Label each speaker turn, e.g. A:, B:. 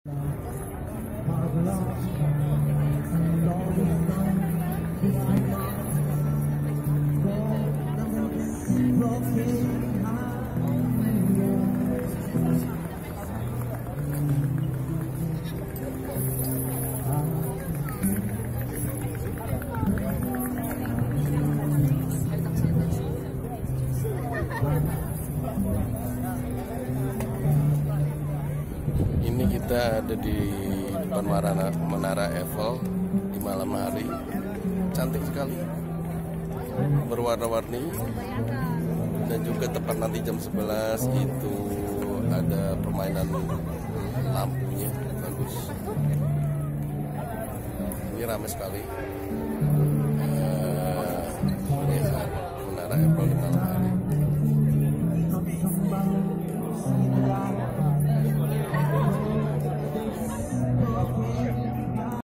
A: Ini kita ada di depan Menara Eiffel di malam hari. Cantik sekali, berwarna-warni. Dan juga tepat nanti jam 11 itu ada permainan lampunya, bagus. Ini ramai sekali.